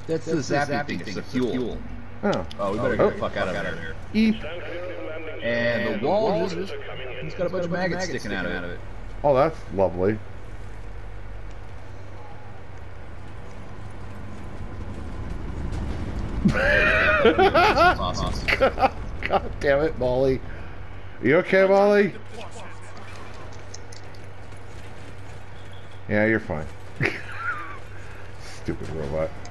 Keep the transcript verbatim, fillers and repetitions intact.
That's, That's the zappy thing, it's the fuel. fuel. Oh. Oh, we better oh. get the fuck out of there. Eep. And, and the wall, just, it's got a bunch of maggots sticking out of it. Oh, that's lovely. God, God damn it, Molly. You okay, Molly? Yeah, you're fine. Stupid robot.